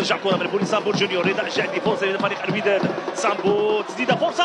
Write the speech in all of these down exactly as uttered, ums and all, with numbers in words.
ترجع كره من بولي سامبو جونيور، رضا الجعدي فرصه لفريق الوداد. سامبو تسديده فرصه،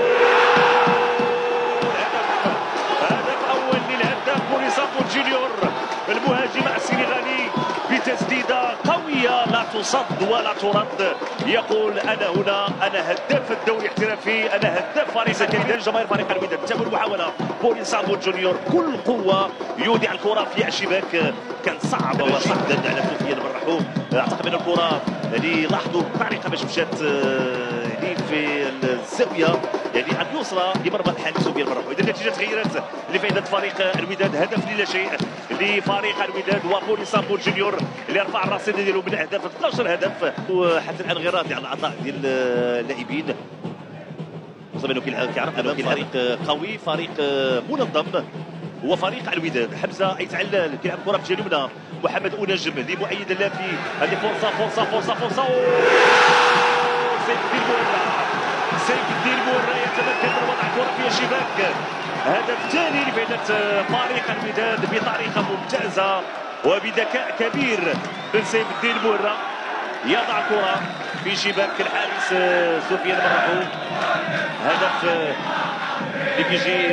هدف اول للهداف بولي سامبو جونيور المهاجم السنغالي بتسديده قويه لا تصد ولا ترد. يقول انا هنا، انا هداف الدوري الاحترافي، انا هداف فريق الوداد. جماهير فريق الوداد تتابع المحاوله، بولي سامبو جونيور كل قوه يودع الكره في الشباك، كان صعب وصعدا على سفيان بالرحوم. اعتقد ان الكره اللي لاحظوا الطريقه باش مشات يعني في الزاويه يعني على اليسرى لمرمى الحارس سفيان بالرحوم. اذا النتيجه تغيرت لفائده فريق الوداد، هدف لا شيء لفريق الوداد وبولي سامبو جونيور اللي رفع الرصيد ديالو من اهداف اثناش هدف، وحتى الان غير راضي على العطاء ديال اللاعبين. خصنا انه كيعرف انه فريق قوي، فريق منظم هو فريق الوداد. حمزه يتعلل كيلعب كره في جانبنا، محمد انجم لمؤيد اللافي، هذه فرصه فرصه فرصه فرصه سيف الدين بورا، سيف الدين بورا يتمكن من وضع الكره في الشباك. هدف ثاني لفائده فريق الوداد بطريقه ممتازه وبذكاء كبير من سيف الدين بورا، يضع كره في شباك الحارس سفيان بالرحوم. هدف اللي كيجي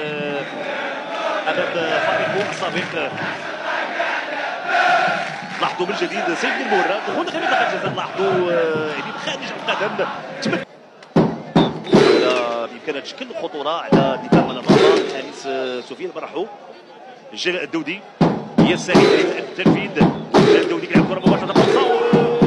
امام فريقه السابق. لاحظوا من جديد سيف الدين بورا دخول خارج منطقه الجزاء، لاحظوا يعني خارج القدم تمكن بامكانها تشكل خطوره على دفاع من المرمى الحارس سفيان بالرحوم. جلال الدودي هي السعيد للتنفيذ، جلال الدودي كيلعب كره مباشره فرصه،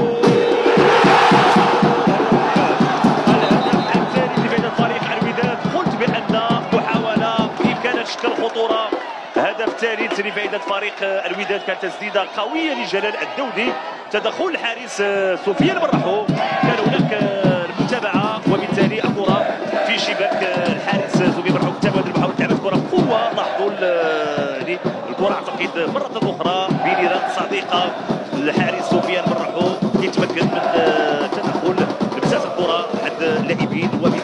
تشكل خطوره. هدف ثالث لفائده فريق الوداد، كانت تسديده قويه لجلال الدودي، تدخل الحارس سفيان بالرحوم، كان هناك المتابعه وبالتالي الكره في شباك الحارس سفيان بالرحوم. تابعت المحاوله، لعبت كره بقوه، لاحظوا الكره اعتقد مره اخرى بنيران صديقه الحارس سفيان بالرحوم، يتمكن من تدخل لمساس الكره عند اللاعبين.